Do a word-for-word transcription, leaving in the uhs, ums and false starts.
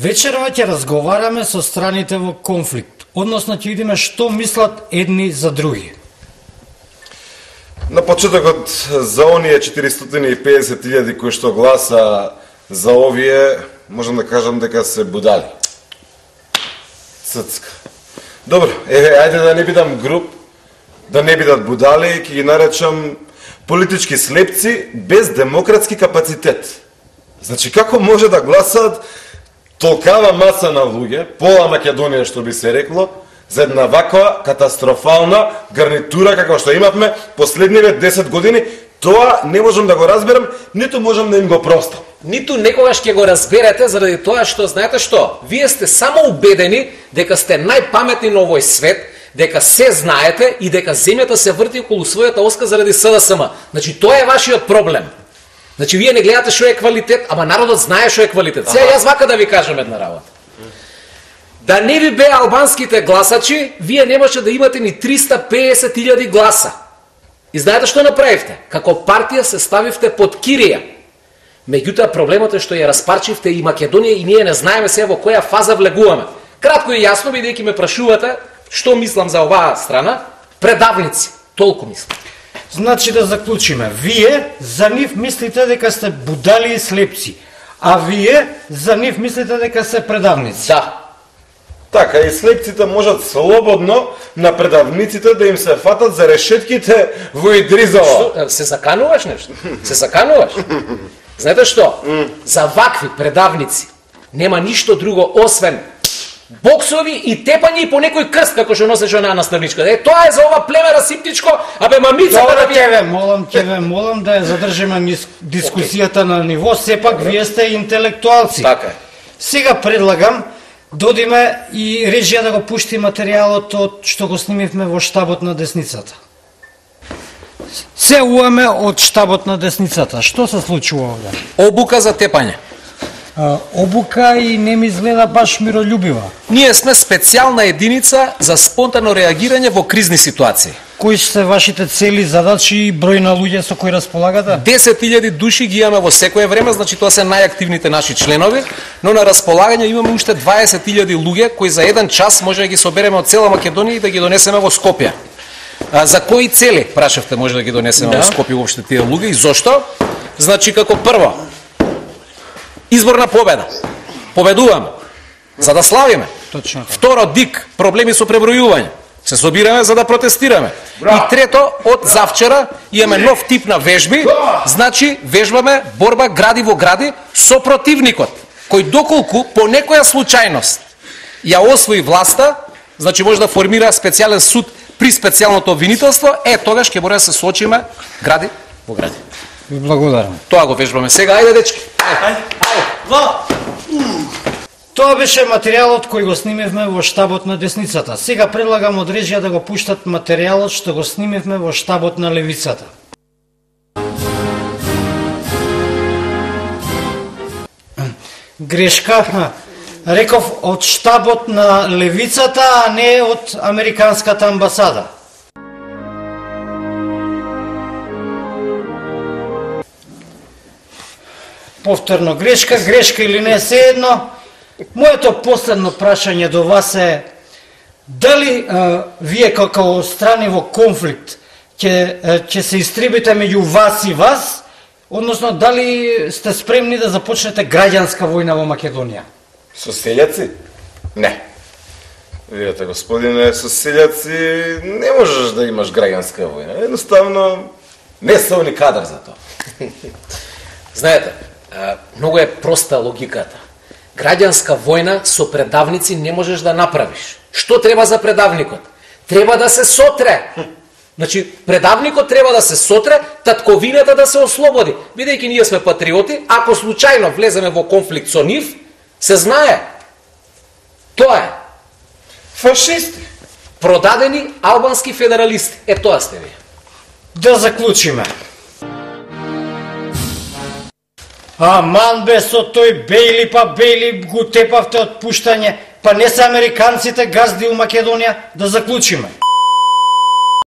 Вечерва ќе разговараме со страните во конфликт, односно ќе видиме што мислат едни за други. На почетокот за оние четиристотини и педесет илјади кои што гласа за овие, можам да кажам дека се будали. Ццка. Добро, еве, ајде да не бидам груб, да не бидат будали, ќе ги наречам политички слепци без демократски капацитет. Значи, како може да гласаат толкава маса на луѓе, пола Македонија што би се рекло, за една ваква катастрофална гарнитура како што имавме последниве десет години, тоа не можам да го разберам, ниту можам да им го простам. Ниту некогаш ќе го разберете заради тоа што знаете што, вие сте само убедени дека сте најпаметни на овој свет, дека се знаете и дека земјата се врти околу својата оска заради С D S M. Значи тоа е вашиот проблем. Значи вие не гледате што е квалитет, ама народот знае што е квалитет. Сега јас вака да ви кажам една работа. Да не ви беа албанските гласачи, вие немаше да имате ни триста педесет илјади гласа. И знаете што направивте? Како партија се ставивте под кирија. Меѓутоа проблемот е што ја распарчивте и Македонија и ние не знаеме се во која фаза влегуваме. Кратко и јасно, бидејќи ме прашувате што мислам за оваа страна, предавници, толку мислам. Значи да заклучиме, вие за нив мислите дека сте будали и слепци, а вие за нив мислите дека се предавници. Да. Така, и слепците можат слободно на предавниците да им се фатат за решетките во Идризово. Што, се закануваш нешто? Се закануваш? Знаете што? За вакви предавници нема ништо друго освен боксови и тепање и по некој крст како што носеше на наставничка. Е, тоа е за ова племе расипничко, абе мамицата да ви... Ќе ве молам, ќе ве молам да ја задржиме дискусијата okay. на ниво, сепак okay. вие сте интелектуалци. Така е. Сега предлагам додиме и режија да го пушти материјалот од што го снимивме во штабот на десницата. Се уаме од штабот на десницата. Што се случува овде? Обука за тепање. А, обука и не ми изгледа баш миролюбива. Ние сме специјална единица за спонтано реагирање во кризни ситуации. Кои се вашите цели, задачи и број на луѓе со кои располагате? десет илјади души ги имаме во секое време, значи тоа се најактивните наши членови, но на располагање имаме уште дваесет илјади луѓе кои за еден час може да ги собереме од цела Македонија и да ги донесеме во Скопје. А, за кои цели, прашавте, може да ги донесеме да. во Скопје уопште тие луѓе и зошто? Значи како прво, изборна победа. Победуваме. За да славиме. Точно. Второ, дик, проблеми со пребројување. Се собираме за да протестираме. Бра. И трето, од завчера имаме нов тип на вежби, значи вежбаме борба гради во гради со противникот, кој доколку по некоја случајност ја освои власта, значи може да формира специјален суд при специјалното обвинителство, е тогаш ќе мора да се соочиме гради во гради. Ви благодарам. Тоа го вежбаме сега. Ајде, дечки. Ајде. Ајде. Тоа беше материјалот кој го снимивме во штабот на десницата. Сега предлагам од режија да го пуштат материјалот што го снимивме во штабот на левицата. Грешка. Реков од штабот на левицата, а не од Американската амбасада. Повторно грешка, грешка или не, се едно. Моето последно прашање до вас е дали а, вие како страни во конфликт ќе ќе се истребите меѓу вас и вас, односно дали сте спремни да започнете граѓанска војна во Македонија? Со селјаци? Не. Видете, господине, со селјаци не можеш да имаш граѓанска војна. Едноставно не се они кадар за тоа. Знаете, многу е проста логиката. Граѓанска војна со предавници не можеш да направиш. Што треба за предавникот? Треба да се сотре. Значи, предавникот треба да се сотре, татковината да се ослободи. Бидејќи ние сме патриоти, ако случајно влеземе во конфликт со нив, се знае. Тоа е. Фашисти. Продадени албански федералисти. Е, тоа сте ви. Да заклучиме. Аман бе со тој Бејли, па Бејли го тепавте од пуштање, па не се американците газди у Македонија, да заклучиме.